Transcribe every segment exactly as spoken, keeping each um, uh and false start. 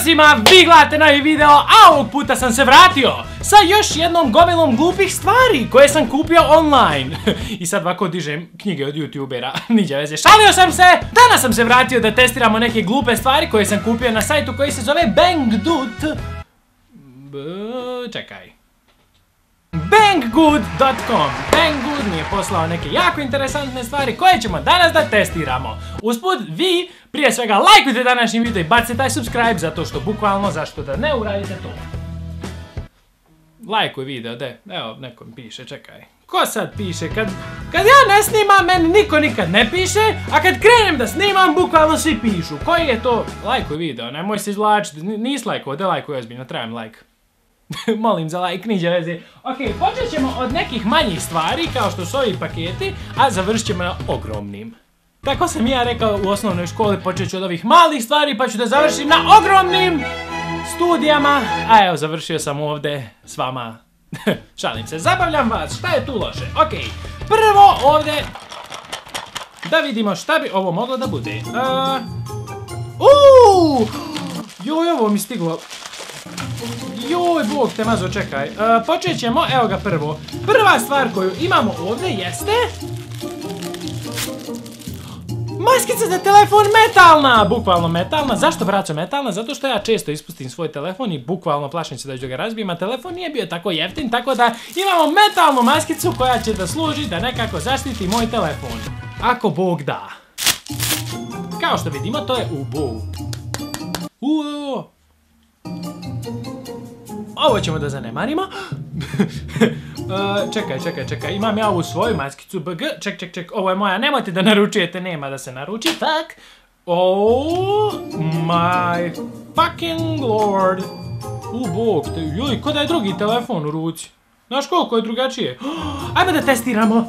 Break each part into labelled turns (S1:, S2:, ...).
S1: svima, vi gledate novi video, a ovog puta sam se vratio sa još jednom gomilom glupih stvari koje sam kupio online. I sad ovako dižem knjige od youtubera, niđe veze, šalio sam se! Danas sam se vratio da testiramo neke glupe stvari koje sam kupio na sajtu koji se zove Banggood. Čekaj. Banggood dot com. Banggood mi je poslao neke jako interesantne stvari koje ćemo danas da testiramo. Usput, vi prije svega lajkujte današnji video i bacite taj subscribe, zato što bukvalno zašto da ne uradite to. Lajkuj video, de, evo neko mi piše, čekaj. Ko sad piše? Kad, kad ja ne snimam, meni niko nikad ne piše, a kad krenem da snimam, bukvalno svi pišu. Koji je to? Lajkuj video, nemoj se izvlačiti, nis lajkuo, de lajkuj ozbiljno, trebam lajk. Molim za like, niđe veze. Ok, počet ćemo od nekih manjih stvari, kao što su ovi paketi, a završit ćemo na ogromnim. Tako sam ja rekao u osnovnoj školi, počet ću od ovih malih stvari, pa ću da završim na ogromnim studijama. A evo, završio sam ovdje s vama. Šalim se, zabavljam vas, šta je tu loše? Ok, prvo ovdje, da vidimo šta bi ovo moglo da bude. Uuuu, joj, ovo mi stiglo. Joj, bog te mazo, čekaj. Počet ćemo, evo ga prvo. Prva stvar koju imamo ovdje jeste... maskica za telefon metalna! Bukvalno metalna. Zašto, braćo, metalna? Zato što ja često ispustim svoj telefon i bukvalno plašim se da ću ga razbijem, a telefon nije bio tako jeftin, tako da imamo metalnu maskicu koja će da služi da nekako zaštiti moj telefon. Ako Bog da. Kao što vidimo, to je u bow. Uuuu. Ovo ćemo da zanemarimo. Čekaj, čekaj, čekaj, imam ja ovu svoju maskicu B G, ček, ček, ček, ovo je moja, nemojte da naručujete, nema da se naruči, fuck. Oh my fucking lord. U bog te, joj, ko da je drugi telefon u ruci. Znaš koliko je drugačije? Ajmo da testiramo.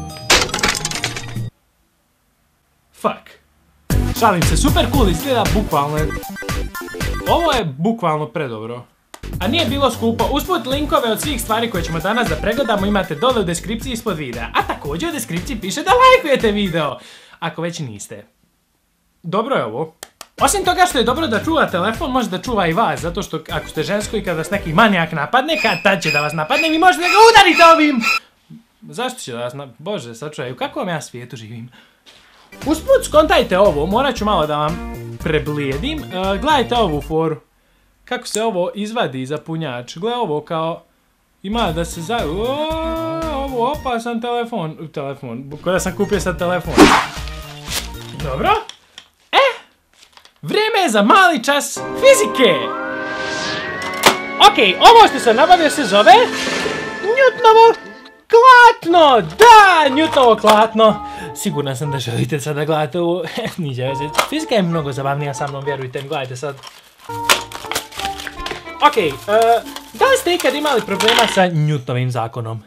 S1: Fuck. Šalim se, super cool izgleda, bukvalno je. Ovo je bukvalno predobro. A nije bilo skupo. Usput linkove od svih stvari koje ćemo danas da pregledamo imate dole u deskripciji ispod videa. A također u deskripciji piše da lajkujete video. Ako već niste. Dobro je ovo. Osim toga što je dobro da čuva telefon, može da čuva i vas. Zato što ako ste žensko i kad vas neki manijak napadne, kad tad će da vas napadne, vi možete da ga udarite ovim. Zašto će da vas napadne? Bože, sačuvaj, u kakvom ja svijetu živim? Usput skontajte ovo, morat ću malo da vam preblijedim. Gledajte ovu foru. Kako se ovo izvadi za punjač? Gle ovo kao... ima da se za... Ovo opasan telefon. Telefon. Kada sam kupio sad telefon. Dobro. E! Vrijeme je za mali čas fizike! Ok, ovo što sam nabavio se zove... Newtonovo klatno! Da! Newtonovo klatno! Siguran sam da želite sad da gledate ovo. Niđe veze. Fizika je mnogo zabavnija sa mnom, vjerujte mi. Gledajte sad. Ok, uh, da li ste ikad imali problema sa Newtonovim zakonom?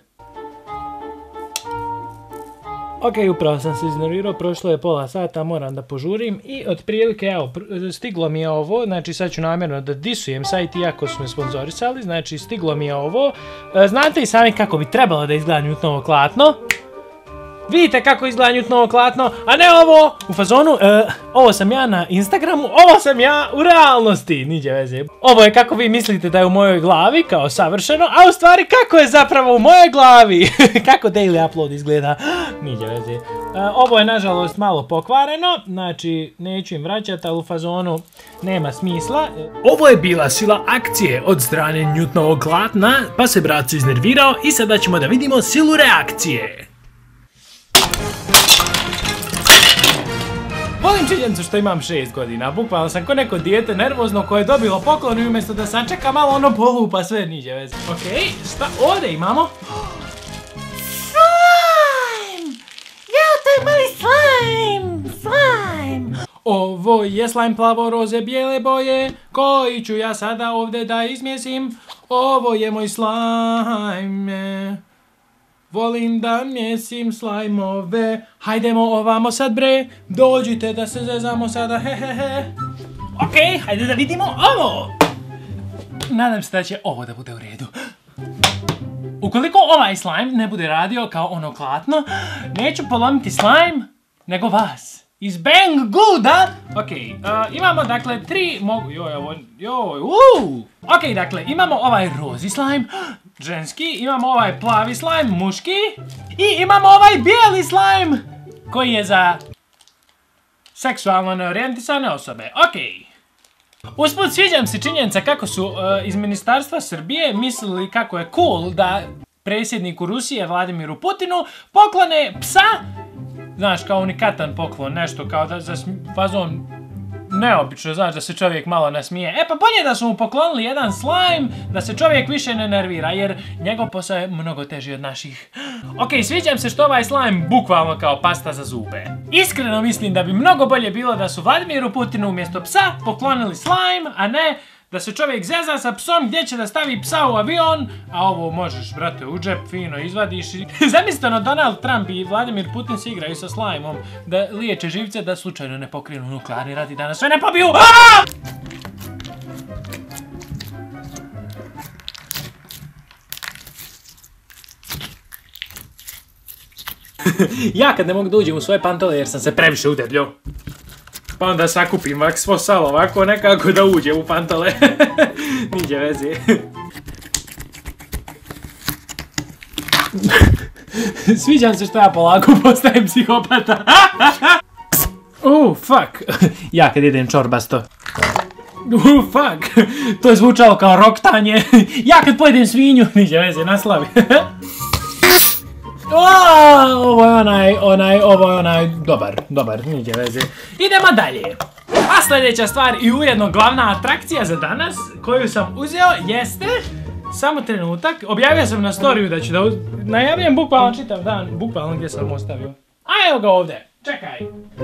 S1: Ok, upravo sam se iznervirao, prošlo je pola sata, moram da požurim i otprilike, evo, stiglo mi je ovo, znači sad ću namjerno da disujem sajt iako su me sponzorisali, znači stiglo mi je ovo. Uh, znate i sami kako bi trebalo da izgleda Newtonovo klatno? Vidite kako izgleda Newtonovo klatno, a ne ovo u fazonu, uh, ovo sam ja na Instagramu, ovo sam ja u realnosti, niđe veze. Ovo je kako vi mislite da je u mojoj glavi, kao savršeno, a u stvari kako je zapravo u mojoj glavi, kako daily upload izgleda, niđe veze. Uh, ovo je nažalost malo pokvareno, znači neću im vraćati, ali u fazonu nema smisla. Ovo je bila sila akcije od strane Newtonovog klatna, pa se brat iznervirao i sada ćemo da vidimo silu reakcije. Volim činjenicu što imam šest godina, bukvalno sam ko neko dijete nervozno koje je dobilo poklon i umjesto da sačeka malo ono polupa sve niđe veze. Okej, šta ovdje imamo? Slime! Jel, to je mali slime! Slime! Ovo je slime plavo roze bijele boje, koji ću ja sada ovdje da izmjesim. Ovo je moj slime. Volim da mjesim slajmove. Hajdemo ovamo sad bre. Dođite da se zezamo sada, hehehe. Okej, hajde da vidimo ovo. Nadam se da će ovo da bude u redu. Ukoliko ovaj slime ne bude radio kao ono klatno, neću polomiti slime, nego vas. Iz Banggooda Okej, imamo dakle tri mogu... Joj, ovo... Joj, uuu! Okej, dakle, imamo ovaj rozi slime, ženski, imamo ovaj plavi slime, muški, i imamo ovaj bijeli slime, koji je za seksualno neorijentisane osobe. Okej. Usput sviđam se činjenica kako su iz Ministarstva Srbije mislili kako je cool da predsjedniku Rusije Vladimiru Putinu poklone psa, znaš, kao unikatan poklon, nešto kao da za fazon neobično, znaš, da se čovjek malo nasmije. E pa bolje da su mu poklonili jedan slime, da se čovjek više ne nervira, jer njegov posao je mnogo teži od naših. Okej, sviđam se što ovaj slime bukvalno kao pasta za zube. Iskreno mislim da bi mnogo bolje bilo da su Vladimiru Putinu umjesto psa poklonili slime, a ne da se čovjek zeza sa psom gdje će da stavi psa u avion, a ovo možeš, brate, u džep fino izvadiš i... Zamislite, ono, Donald Trump i Vladimir Putin se igraju sa slajmom da liječe živce da slučajno ne pokrenu nuklearni rat i da nas sve ne pobiju. Aaaa! Ja kad ne mogu da uđem u svoje pantole jer sam se previše udebljio. Pa onda sakupim ovak svo salo ovako nekako da uđem u pantole. Niđe veze. Sviđam se što ja polako postajem psihopata. Uh, fuck. Ja kad idem čorbasto. Uh, fuck. To je zvučalo kao roktanje. Ja kad pojedem svinju. Niđe veze, naslavi. Ovo je onaj, onaj, ovo je onaj, dobar, dobar, niđe veze. Idemo dalje. A sljedeća stvar i ujedno glavna atrakcija za danas koju sam uzeo jeste, samo trenutak, objavio sam na storiju da ću da uz... najavljujem bukvalno čitav dan, bukvalno gdje sam ostavio. A evo ga ovdje, čekaj.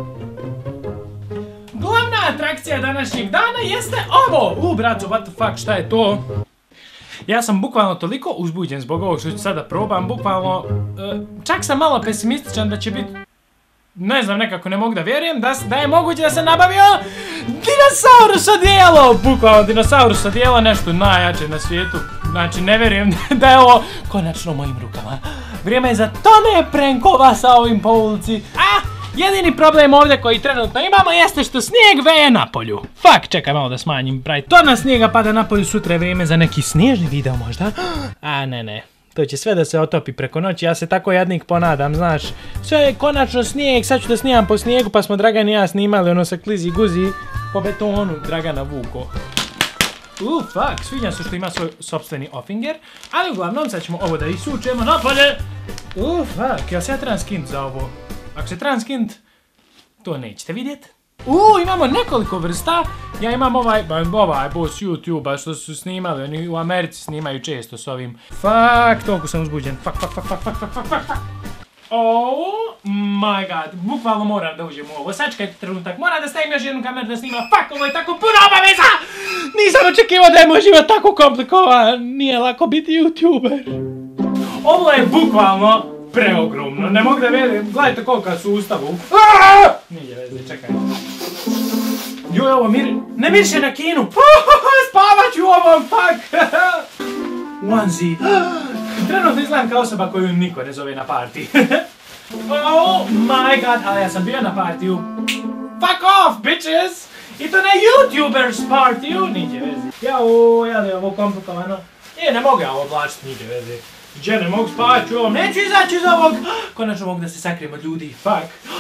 S1: Glavna atrakcija današnjeg dana jeste ovo. U, braco, what the fuck, šta je to? Ja sam bukvalno toliko uzbuđen zbog ovog što ću sada probam, bukvalno, čak sam malo pesimističan da će biti, ne znam, nekako ne mogu da vjerujem, da je moguće da sam nabavio dinosaurus odijelo, bukvalno dinosaurus odijelo, nešto najjače na svijetu, znači ne vjerujem da je ovo konačno u mojim rukama. Vrijeme je za tone prankova sa ovim po ulici, a jedini problem ovdje koji trenutno imamo jeste što snijeg veje napolju. Fuck, čekaj malo da smanjim bright. Tona snijega pada napolju, sutra je vrijeme za neki snježni video možda. A ne, ne. To će sve da se otopi preko noći, ja se tako jadnik ponadam, znaš. Sve je konačno snijeg, sad ću da snijam po snijegu, pa smo Dragan i ja snimali ono sa klizi guzi po betonu Dragana Vuko. Uh, fuck, sviđam se što ima svoj sopstveni ofinger, ali uglavnom sad ćemo ovo da isučemo napolje. Uh, fuck, ja se ja trebam skint za ovo. Ako se trebam skint, to nećete vidjeti. Uuu, imamo nekoliko vrsta. Ja imam ovaj, ovaj boss YouTube-a što su snimali, oni u Americi snimaju često s ovim. Fuck, toliko sam uzbuđen. Fuck, fuck, fuck, fuck, fuck, fuck, fuck. Oh my god, bukvalno moram da uđem u ovo. Sačekajte trenutak, moram da stavim još jednu kameru da snimam. Fuck, ovo je tako puno obaveza! Nisam očekivao da je moj život tako komplikovan. Nije lako biti YouTuber. Ovo je bukvalno preogromno, ne mogu da vjerujem, gledajte kolika su u ustavu. Nije veze, čekaj. Joj, ovo mir... ne miriše na kinu. Spavat ću u ovom, fuck. Onesie. Trenutno izgledam kao osoba koju niko ne zove na party. Oh my god, ali ja sam bio na partiju. Fuck off, bitches! I to na YouTubers partiju, niđe veze. Jao, jel je ovo komplikovano? Je, ne mogu ja ovo oblačiti, niđe veze. Gdje ne mogu spavati u ovom, neću izaći iz ovog! Konačno mogu da se sakrijem od ljudi, fuck!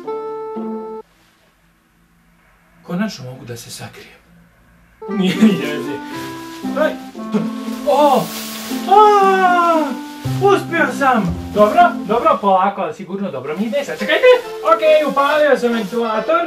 S1: Konačno mogu da se sakrijem. Nije, nije veze. O! Uspio sam! Dobro, dobro, polako, ali sigurno dobro mi ide. Sad čekajte! Okej, upalio sam ventilator.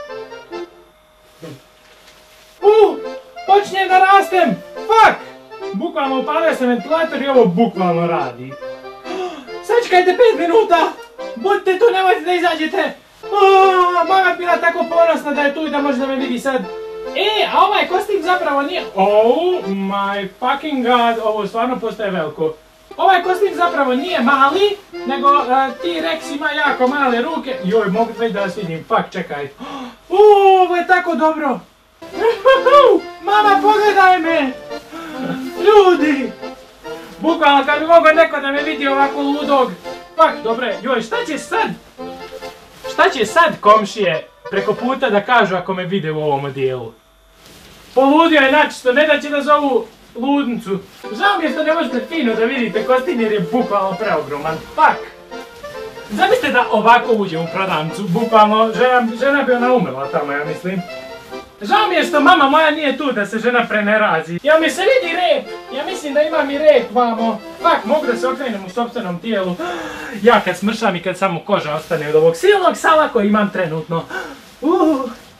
S1: Uh! Počinjem da rastem! Fuck! Bukvalno upalio sam ventilator i ovo bukvalno radi. Sačekajte pet minuta! Budite tu, nemojte da izađete! Mama bila tako ponosna da je tu i da može da me vidi sad. E, a ovaj kostim zapravo nije... Oh my fucking god, ovo stvarno postaje veliko. Ovaj kostim zapravo nije mali, nego T-Rex ima jako male ruke. Joj, mogu već da vas vidim, fuck, čekaj. Uuu, ovo je tako dobro. Mama, pogledaj me! Ljudi! Bukvalno kad bi mogo neko da me vidi ovako ludog. Fuck, dobre, joj, šta će sad? Šta će sad, komšije, preko puta da kažu ako me vide u ovom dijelu. Poludio je načisto, ne da će da zovu ludnicu. Žao mi je što ne možete fino da vidite Kostin jer je bukvalno preogroman. Fuck! Zamislite da ovako uđe u prodavnicu, bukvalno žena, žena bi ona umrla tamo, ja mislim. Žao mi je što mama moja nije tu da se žena prenerazi. Jel mi se vidi rep? Ja mislim da imam i rep, vamo. Fuck, mogu da se okrenem u sopstvenom tijelu. Ja kad smršam i kad samo koža ostane od ovog silnog sala koji imam trenutno. Uh.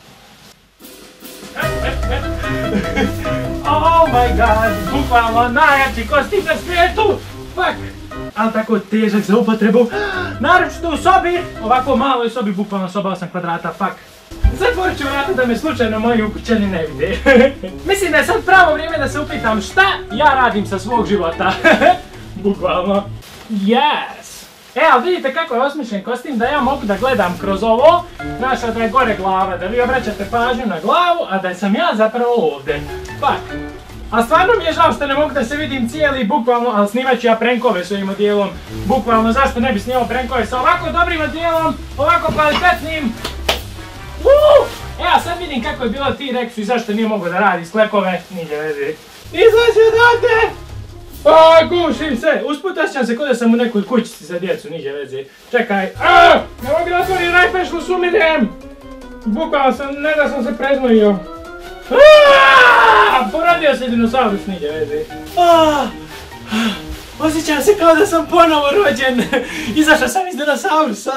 S1: Oh my god, bukvalno najjači Kostim na svijetu. Fuck. Ali tako težak za upotrebu. Naročito u sobi, ovako maloj sobi, bukvalno soba osam kvadrata, fuck. Zatvorit ću vrata da me slučajno moji ukućani ne vide. Mislim da je sad pravo vrijeme da se upitam šta ja radim sa svog života. Bukvalno. Yes! E, ali vidite kako je osmišljen Kostim da ja mogu da gledam kroz ovo. Znaš, da je gore glava, da vi obraćate pažnju na glavu, a da sam ja zapravo ovdje. Fuck. A stvarno mi je žao što ne mogu da se vidim cijeli, bukvalno, ali snimat ću ja prankove s ovim odjelom. Bukvalno, zašto ne bi snimao prankove sa ovako dobrim odjelom, ovako kvalitetnim. Uuu! E, a sad vidim kako je bilo T-Rexu i zašto nije mogao da radi sklekove. Niđe vezi. Izlazi odavde! A, gušim se! Usput osjećam se kod da sam u nekoj kućici za djecu, niđe vezi. Čekaj. A, ne mogu da otvorim rajpešlu, sumirem! Bukvalno sam, ne da sam se preznojio. Aaaa! Porodio se dinosaurus, niđe vezi. Aaaa! Osjećam se kao da sam ponovo rođen. Izašao sam iz dinosaurusa.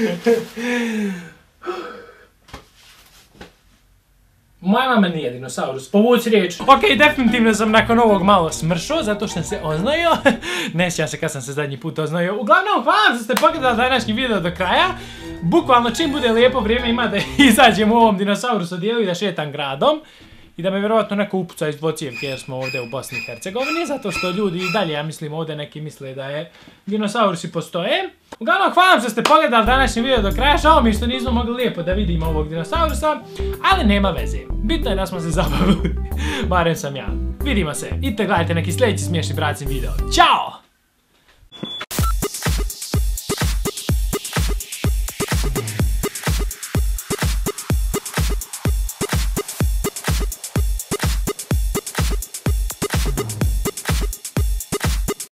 S1: Moja mama nije dinosaurus, povuci riječ. Ok, definitivno sam nakon ovog malo smršao, zato što sam se oznojio. Ne sjećam se kad sam se zadnji put oznojio. Uglavnom, hvala što ste pogledali današnji video do kraja. Bukvalno čim bude lijepo vrijeme ima da izađem u ovom dinosaurus odijelu i da šetam gradom. I da me vjerovatno neko upuca iz dvocijevke jer smo ovdje u Bosni i Hercegovini, zato što ljudi i dalje, ja mislim, ovdje neki misle da je dinosaurusi postoje. Uglavnom, hvala što ste pogledali današnji video do kraja, žao mi što nismo mogli lijepo da vidimo ovog dinosaurusa, ali nema veze. Bitno je da smo se zabavili, barem sam ja. Vidimo se, idite gledajte neki sljedeći smiješni bracin video. Ćao!